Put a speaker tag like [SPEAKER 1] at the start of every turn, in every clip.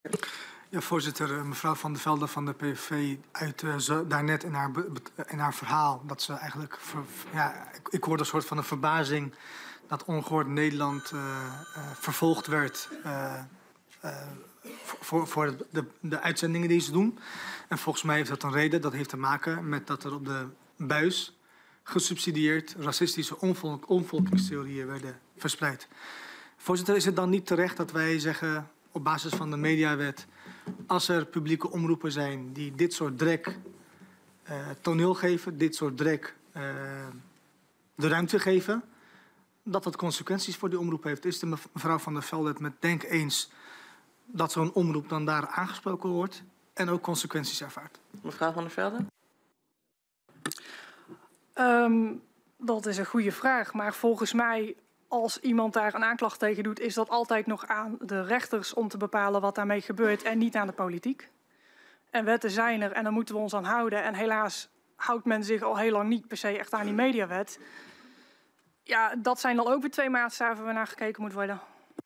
[SPEAKER 1] Ja, voorzitter, mevrouw Van der Velde van de PVV uitte daarnet in haar verhaal dat ze eigenlijk, ik hoorde een soort van een verbazing dat Ongehoord Nederland vervolgd werd voor de uitzendingen die ze doen. En volgens mij heeft dat een reden. Dat heeft te maken met dat er op de buis gesubsidieerd racistische omvolkingstheorieën werden verspreid. Voorzitter, is het dan niet terecht dat wij zeggen op basis van de mediawet, als er publieke omroepen zijn die dit soort drek toneel geven, dit soort drek de ruimte geven, dat dat consequenties voor die omroep heeft? Is de mevrouw Van der Velde het met Denk eens dat zo'n omroep dan daar aangesproken wordt en ook consequenties ervaart?
[SPEAKER 2] Mevrouw Van der Velde?
[SPEAKER 3] Dat is een goede vraag, maar volgens mij, als iemand daar een aanklacht tegen doet, is dat altijd nog aan de rechters om te bepalen wat daarmee gebeurt en niet aan de politiek. En wetten zijn er en daar moeten we ons aan houden. En helaas houdt men zich al heel lang niet per se echt aan die mediawet. Ja, dat zijn dan ook weer 2 maatstaven waar naar gekeken moet worden.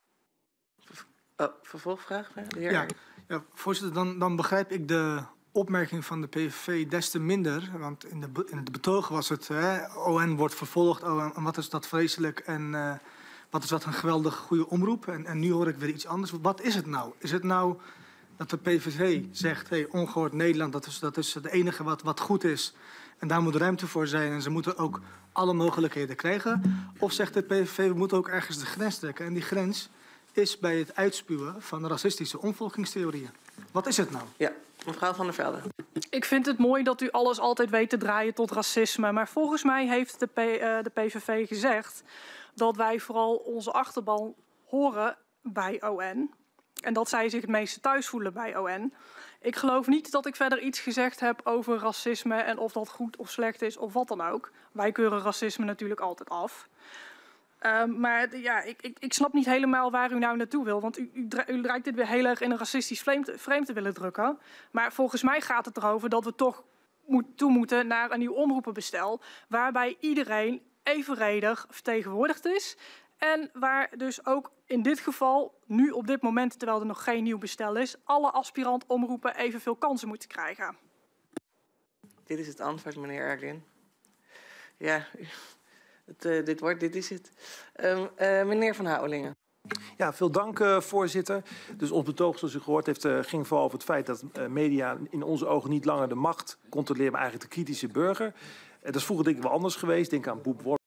[SPEAKER 2] Vervolgvraag? De heer
[SPEAKER 1] ja, voorzitter, dan begrijp ik de opmerking van de PVV des te minder. Want in het betoog was het, ON wordt vervolgd, en wat is dat vreselijk en wat is dat een geweldig goede omroep. En nu hoor ik weer iets anders. Wat is het nou? Is het nou dat de PVV zegt, Ongehoord Nederland, dat is het enige wat goed is. En daar moet ruimte voor zijn en ze moeten ook alle mogelijkheden krijgen. Of zegt de PVV, we moeten ook ergens de grens trekken. En die grens is bij het uitspuwen van racistische omvolkingstheorieën. Wat is het nou?
[SPEAKER 2] Ja, mevrouw Van der Velde.
[SPEAKER 3] Ik vind het mooi dat u alles altijd weet te draaien tot racisme. Maar volgens mij heeft de PVV gezegd dat wij vooral onze achterban horen bij ON. En dat zij zich het meeste thuis voelen bij ON. Ik geloof niet dat ik verder iets gezegd heb over racisme en of dat goed of slecht is of wat dan ook. Wij keuren racisme natuurlijk altijd af. Maar ja, ik snap niet helemaal waar u nou naartoe wil. Want u lijkt dit weer heel erg in een racistisch frame te willen drukken. Maar volgens mij gaat het erover dat we toch toe moeten naar een nieuw omroepenbestel. Waarbij iedereen evenredig vertegenwoordigd is. En waar dus ook in dit geval, nu op dit moment, terwijl er nog geen nieuw bestel is, alle aspirant-omroepen evenveel kansen moeten krijgen.
[SPEAKER 2] Dit is het antwoord, meneer Erglin. Ja, dit is het. Meneer Van Houwelingen.
[SPEAKER 4] Ja, veel dank, voorzitter. Dus ons betoog, zoals u gehoord heeft, ging vooral over het feit dat media in onze ogen niet langer de macht controleren, maar eigenlijk de kritische burger. Dat is vroeger denk ik wel anders geweest. Denk aan Boep